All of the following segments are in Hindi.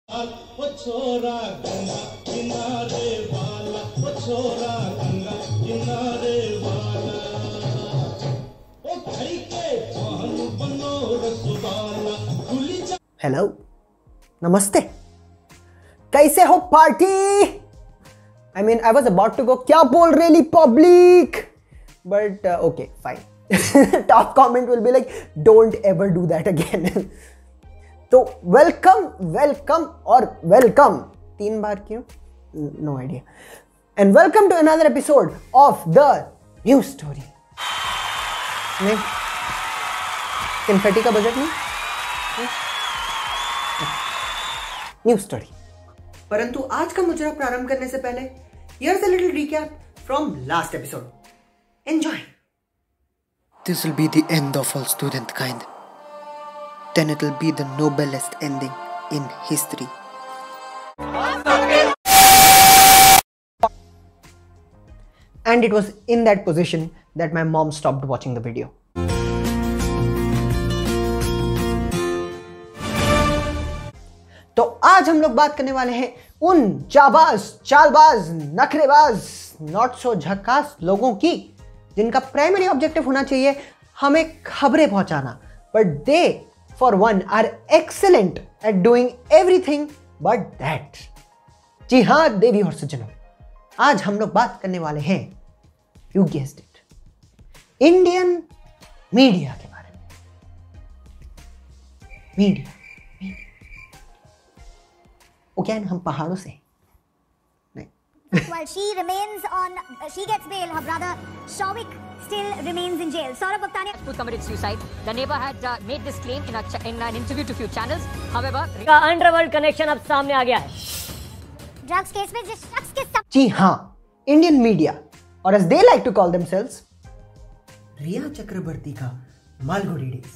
वो छोरा गंगा किनारे वाला, वो छोरा गंगा किनारे वाला, वो घड़ी के पान बनो रसवाला खुली जा। हेलो, नमस्ते, कैसे हो party? I mean, I was about to go, क्या बोल really public? But okay, fine. Top comment will be like, don't ever do that again. तो वेलकम और वेलकम 3 बार क्यों? No idea. And welcome to another episode of the news story. नहीं, कन्फेटी का बजट नहीं, न्यूज स्टोरी. परंतु आज का मुजरा प्रारंभ करने से पहले here's a little recap from last episode. Enjoy. This will be the end of all student kind. Then it will be the noblest ending in history. And it was in that position that my mom stopped watching the video. तो आज हम लोग बात करने वाले हैं उन जाबाज, चालबाज, नखरेबाज, नॉट सो झक्कास लोगों की जिनका प्राइमरी ऑब्जेक्टिव होना चाहिए हमें खबरें पहुंचाना, but they for one are excellent at doing everything but that. जी हाँ देवी और सज्जनों, आज हम लोग बात करने वाले हैं, you guessed it, Indian media के बारे में. मीडिया वो क्या है ना, हम पहाड़ों से नहीं. While she gets bail, her brother Shawik still remains in jail. Saurabh Bhaktani committed suicide. The neighbor had made this claim in an interview to few channels. However, का अंडरवर्ल्ड कनेक्शन अब सामने आ गया है. ड्रग्स केस में जिस शख्स के सब. जी हाँ, इंडियन मीडिया, और as they like to call themselves, Rhea Chakraborty का मालगुडी डेज.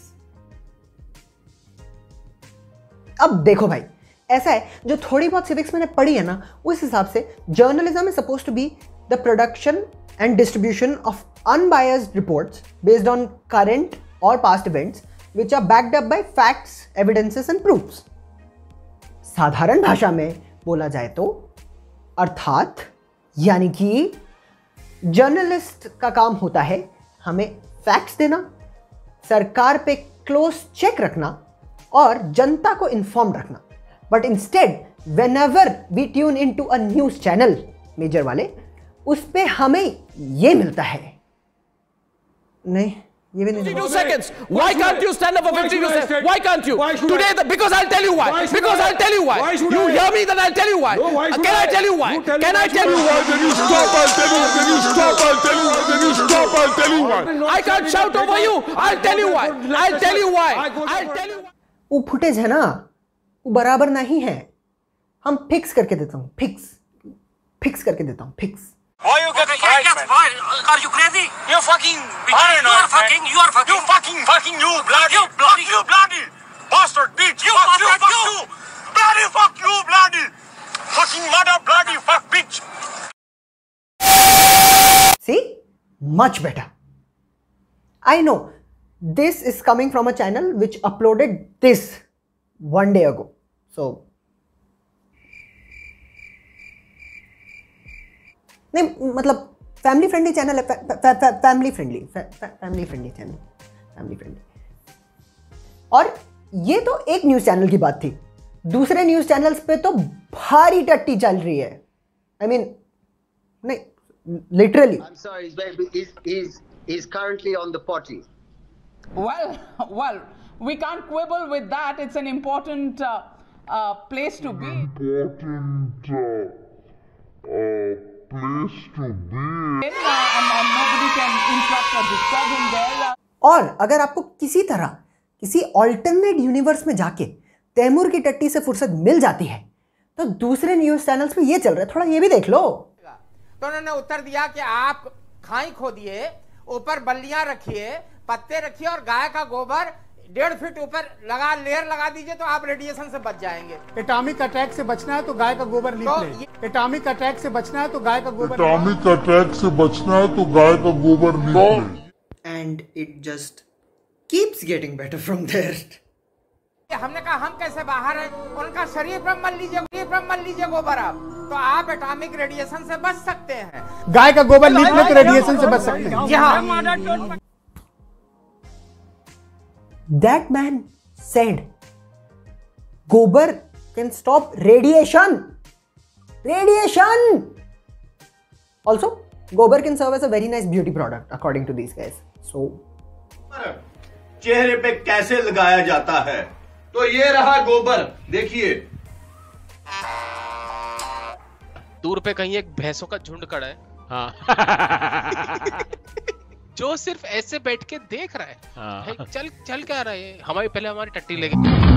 अब देखो भाई, ऐसा है, जो थोड़ी बहुत सिविक्स मैंने पढ़ी है ना, उस हिसाब से journalism is supposed to be the production and distribution of unbiased reports based on current or past events which are backed up by facts, evidences and proofs. साधारण भाषा में बोला जाए तो अर्थात यानी कि जर्नलिस्ट का काम होता है हमें फैक्ट्स देना, सरकार पे क्लोज चेक रखना और जनता को इन्फॉर्म रखना. But instead whenever we tune into a news channel, major वाले, उस पे हमें ये मिलता है. नहीं, ये भी नहीं. 52 seconds. Why can't you stand up for 52 seconds? Why can't you? Today, because I'll tell you why. Because I'll tell you why. You hear me, then I'll tell you why. Can I tell you why? Can I tell you why? Then you stop, I'll tell you. Then you stop, I'll tell you. Then you stop, I'll tell you why. I can't shout over you. I'll tell you why. I'll tell you why. I'll tell you why. वो फुटेज है ना, वो बराबर नहीं है. हम फिक्स करके देता हूँ, फिक्स करके देता हूँ, fix. Why you getting fired, man? Are you crazy? You're fucking paranoid, you are fucking, man. You are fucking. You fucking, you bloody. You bloody. Fuck you bloody. Bastard bitch. You fuck bastard, fuck you. Bloody fuck you bloody. Fucking mother bloody fuck bitch. See? Much better. I know. This is coming from a channel which uploaded this 1 day ago. So नहीं, मतलब फैमिली फ्रेंडली चैनल है, family friendly channel, family friendly. और ये तो एक न्यूज चैनल की बात थी, दूसरे न्यूज चैनल्स पे तो भारी टट्टी चल रही है. आई मीन नहीं, literally. I'm sorry, he's currently on the potty. Well, we can't quibble with that. It's an important place to be. Place to be. And nobody can interrupt or disturb him there. और अगर आपको किसी तरह किसी ऑल्टरनेट यूनिवर्स में जाके तैमूर की टट्टी से फुर्सत मिल जाती है तो दूसरे न्यूज चैनल्स पे ये चल रहा है, थोड़ा ये भी देख लो. तो उन्होंने उत्तर दिया कि आप खाई खोदिए, ऊपर बल्लियां रखिए, पत्ते रखिए और गाय का गोबर 1.5 फीट ऊपर लेयर लगा दीजिए तो आप रेडिएशन से बच जाएंगे. एटॉमिक अटैक से बचना है तो गाय का गोबर लीप ले. एटॉमिक अटैक से बचना है तो गाय का गोबर. एटॉमिक अटैक से बचना है तो गाय का गोबर लीप ले. And it just keeps getting better from there. हमने कहा हम कैसे बाहर हैं, उनका शरीर पर मल लीजिए गोबर आप, तो आप एटॉमिक रेडिएशन से बच सकते हैं। गाय का गोबर लीपने तो रेडिएशन से बच सकते हैं। That man said gobar can stop radiation. Also, gobar can serve as a very nice beauty product according to these guys. So चेहरे पे कैसे लगाया जाता है, तो ये रहा गोबर, देखिए। दूर पे कहीं एक भैंसों का झुंड खड़ा है, हाँ। जो सिर्फ ऐसे बैठ के देख रहा है, हाँ। चल क्या रहा है, पहले हमारी टट्टी लेके।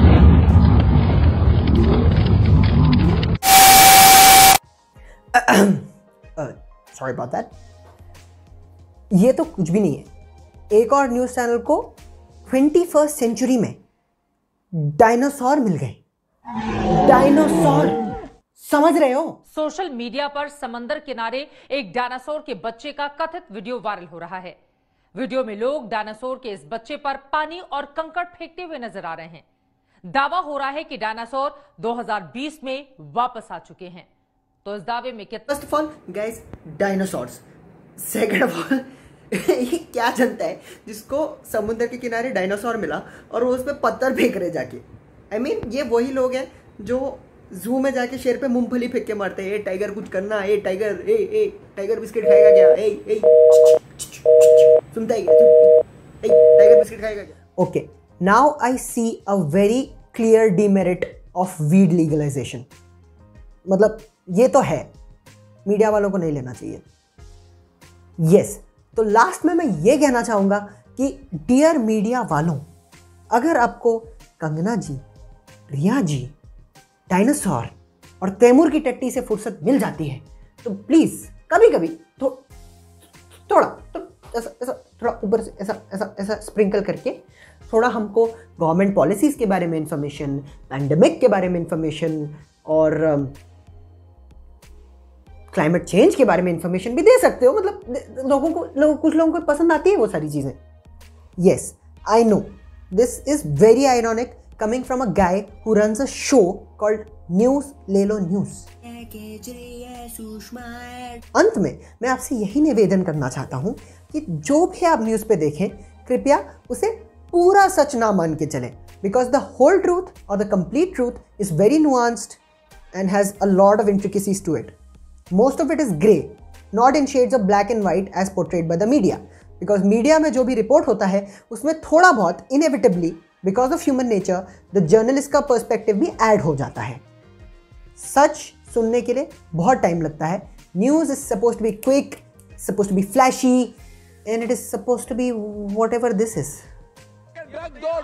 Sorry about that. ये तो कुछ भी नहीं है। एक और न्यूज चैनल को 21st सेंचुरी में डायनासोर मिल गए। डायनासोर, समझ रहे हो? सोशल मीडिया पर समंदर किनारे एक डायनासोर के बच्चे का कथित वीडियो वायरल हो रहा है। वीडियो में लोग डायनासोर के इस बच्चे पर पानी और कंकड़ फेंकते हुए नजर आ रहे हैं। दावा हो रहा है कि डायनासोर 2020 में वापस आ चुके हैं। तो इस दावे में कितना? First of all guys, dinosaurs. Second of all, ये क्या जनता है जिसको समुद्र के किनारे डायनासोर मिला और वो उस पर पत्थर फेंक रहे जाके। I mean, ये वही लोग हैं जो जू में जाके शेर पे मूंगफली फेंक के मारते हैं। ए टाइगर कुछ करना, ए टाइगर, ए टाइगर बिस्किट खाएगा क्या, ए सुनता है क्या, टाइगर बिस्किट खाएगा क्या? Okay, now I see a very clear demerit of weed legalisation. मतलब ये तो है, मीडिया वालों को नहीं लेना चाहिए। यस, तो लास्ट में मैं ये कहना चाहूंगा कि डियर मीडिया वालों, अगर आपको कंगना जी, रिया जी, डायनासोर और तैमूर की टट्टी से फुर्सत मिल जाती है तो प्लीज कभी कभी थोड़ा ऊपर से ऐसा स्प्रिंकल करके थोड़ा हमको गवर्नमेंट पॉलिसीज के बारे में इंफॉर्मेशन, पैंडेमिक के बारे में इंफॉर्मेशन और क्लाइमेट चेंज के बारे में इंफॉर्मेशन भी दे सकते हो। मतलब कुछ लोगों को पसंद आती है वो सारी चीजें। Yes, I know this is very ironic coming from a guy who runs a show called News ले लो न्यूज। अंत में मैं आपसे यही निवेदन करना चाहता हूं कि जो भी आप न्यूज पे देखें, कृपया उसे पूरा सच ना मान के चलें, बिकॉज द होल ट्रूथ और the complete truth is very nuanced and has a lot of intricacies to it. Most of it is grey, not in shades of black and white as portrayed by the media, because media में जो भी रिपोर्ट होता है उसमें थोड़ा बहुत inevitably because of human nature the journalist का पर्सपेक्टिव भी ऐड हो जाता है। सच सुनने के लिए बहुत टाइम लगता है। News is suppose to be quick, suppose to be flashy and it is suppose to be whatever this is. Drug दो,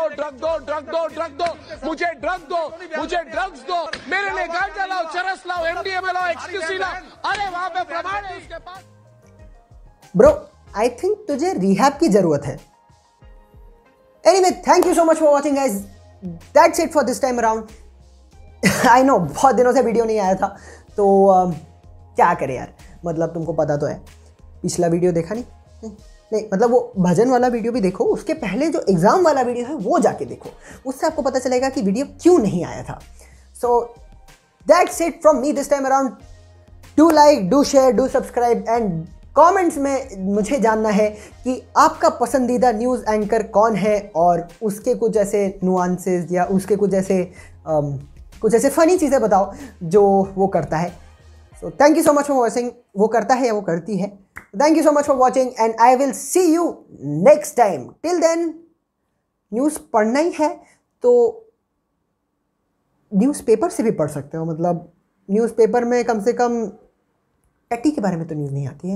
मुझे ड्रग्स दो, मेरे लिए गांजा लाओ, चरस लाओ, एमडीएमए लाओ, एक्सक्यूसी लाओ। अरे वहां पे प्रमाण है उसके पास। ब्रो, आई थिंक तुझे रिहैब की जरूरत है। Anyway, thank you so much for watching guys. That's it for this time around. I know बहुत दिनों से वीडियो नहीं आया था, तो क्या करें यार, मतलब तुमको पता तो है। पिछला वीडियो देखा नहीं, मतलब वो भजन वाला वीडियो भी देखो, उसके पहले जो एग्जाम वाला वीडियो है वो जाके देखो, उससे आपको पता चलेगा कि वीडियो क्यों नहीं आया था। So that's it from me this time around. Do like, do share, do subscribe and comments में मुझे जानना है कि आपका पसंदीदा न्यूज़ एंकर कौन है और उसके कुछ ऐसे नुआंसेस या उसके कुछ ऐसे फनी चीज़ें बताओ जो वो करता है। So thank you so much for watching. वो करता है या वो करती है। Thank you so much for watching and I will see you next time. Till then, news पढ़ना ही है तो न्यूज़पेपर से भी पढ़ सकते हो। मतलब न्यूज़पेपर में कम से कम टट्टी के बारे में तो न्यूज़ नहीं आती है।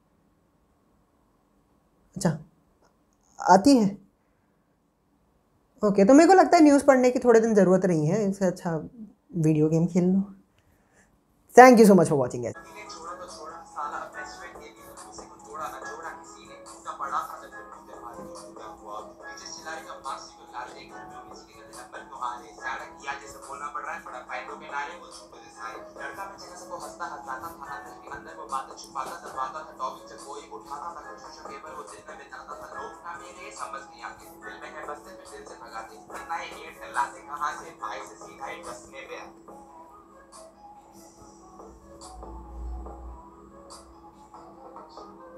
अच्छा, आती है? ओके, तो मेरे को लगता है न्यूज़ पढ़ने की थोड़े दिन ज़रूरत नहीं है, इससे अच्छा वीडियो गेम खेल लो। Thank you so much for watching guys. किनारे वो छुप दिखाए लड़का में जगह से वो हंसता हंसाता था के अंदर वो बातें छुपाता दबाता था टॉपिक से कोई उठाता था कुछ पेपर वो दिन में बिताता था लोग ना मेरे समझ नहीं आते दिल में है बसते में दिल से भगाते नए गेट लाते कहां से भाई से सीधा ही बसने पे